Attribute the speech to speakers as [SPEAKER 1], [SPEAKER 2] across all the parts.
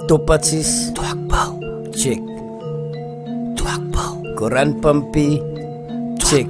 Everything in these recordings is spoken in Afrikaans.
[SPEAKER 1] Topatsies
[SPEAKER 2] Twakbouw,
[SPEAKER 1] check.
[SPEAKER 2] twakbouw,
[SPEAKER 1] Koran Pampi check.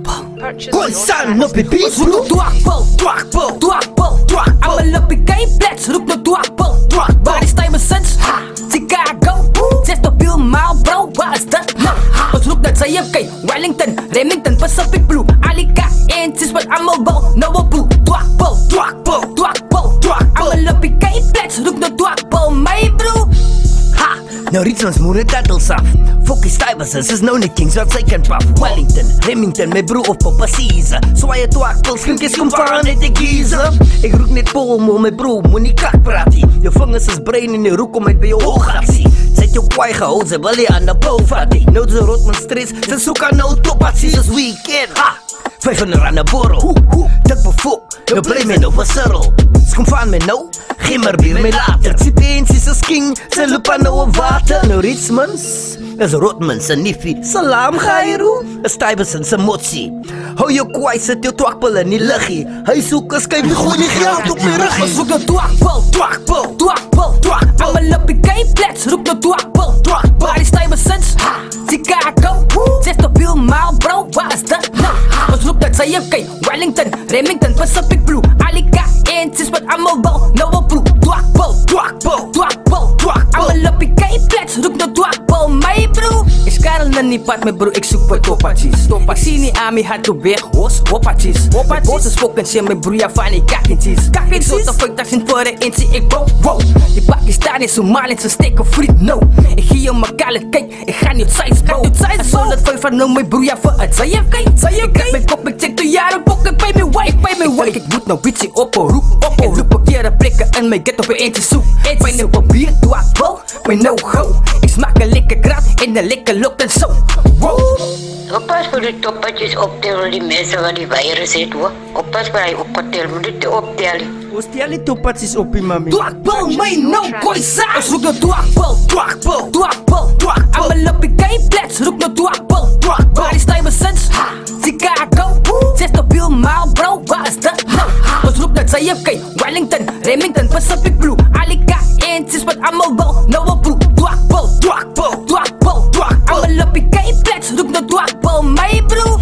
[SPEAKER 2] Gonsan op die beat,
[SPEAKER 3] Roep twakbouw, twakbouw, twakbouw, twak. Allemaal op je gameplats, roep no twakbouw, twak. Waar is time sinds? Ha, Chicago, zes tot veel maal bro, waar is dat nou? Ons roep dat zij op Wellington, Remington, Pacific Blue, Alika, eens is wat allemaal bouw, nou op boe. Twakbouw, twakbouw, twakbouw, twak. Allemaal op je gameplats, roep no twakbouw, my bro. Ha,
[SPEAKER 1] Nou Richmond's moeder tattles af. Fokkie Stuyvesant is nou net kings wat sy kan paf. Wellington, Remington, my broer of Papa Caesar. Swaai het twakpils, skrinkies kom van net die giezer. Ek roek net Polmo, my broer, moenie kak praat nie. Jou vingers is brein en die roek kom uit by jou oogaksie. Sy het jou kwaai gehou, sy wil jy aan die bouw vat nie. Nou dis Rotman stress, sy soek aan nou topatsies is weekend. Ha! 500 aan die borrel, dik bevok, nou bly my nou versirrel. Skom van my nou, geen maar bier my later. Sy pensies is king, sy loop aan nou op water. Nou Richmonds, is Rotman sy niefie. Salam Gairu, is Stuyvesant sy motsie. Hou jou kwaai, sit jou twakpil in die liggie. Hy soek is kyk, gooi nie geld op my ruggie.
[SPEAKER 3] ons roep no twakbouw, twakbouw, twakbouw, twak. Allemaal op je gameplats, roep no twakbouw, twak. Waar is time sinds? Ha, Chicago, zes tot veel maal bro, waar is dat nou? Ons roep dat zij op Wellington, Remington, Pacific Blue, Alika, eens is wat allemaal bouw, nou op broek. Twakbouw, twakbouw, twakbouw, twak. Allemaal op je gameplats, roep no twakbouw, my bro. Ik Karel na niet pad met bro, ik zoek voor topatsies. Ik zie niet aan mij hard op weg, hoos, hopatsies. Mijn boos is spoken, zie mijn broer, ja van die kakentjes. Ik zo te fuck, dat zijn voor de inzie, ik wow. Die Pakistan is Somalië, ze steken friet, no. Ik gie je mijn kallen, kijk, ik ga niet size, bro. En zo dat vijf van nou, mijn broer, ja voor het. Zij heb kijk, ik heb mijn kop, ik check 2 jaar een boek, ik bij mijn wife. Ik moet nou bitchie op een roep, ik roep een keer prikken en mijn get op een eentje zoek. Mijn een papier, twakbouw, mijn no-go. Ik smaak een lekker krat en een lekker lok en zo. Wow.
[SPEAKER 4] Oppas voor die toppetjes optellen, die mensen waar die virus zit hoor. Oppas waar hij opgeteld moet dit optellen.
[SPEAKER 1] Hoe stel die topatsies op die mami?
[SPEAKER 3] Twakbouw, my no koi sa. Ons roep no twakbouw, twakbouw, twakbouw, twak. Allemaal op je gameplats, roep no twakbouw, twak. Waar is time sinds? Ha, Chicago, zes tot veel maal bro, waar is dat nou? Ons roep dat zij op Wellington, Remington, Pacific Blue, Alika, eens is wat allemaal bouw, nou op broek. Twakbouw, twakbouw, twakbouw, twak. Allemaal op je gameplats, roep no twakbouw, my bro.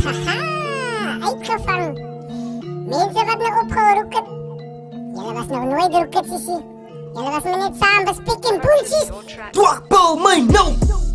[SPEAKER 5] Haha, uitgevangen. Mensen wat nou opgeroepen. Jullie was nog nooit roeket, sissie. Jullie was me net samen bespikken, boeltjes.
[SPEAKER 1] Twakpil, my no!